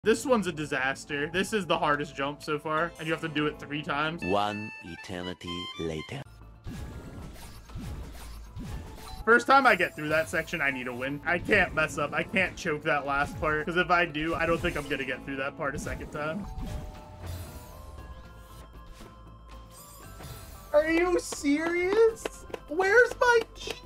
This one's a disaster. This is the hardest jump so far, and you have to do it 3 times. One eternity later. First time I get through that section, I need a win. I can't mess up. I can't choke that last part, because if I do, I don't think I'm gonna get through that part a second time. Are you serious? Where's my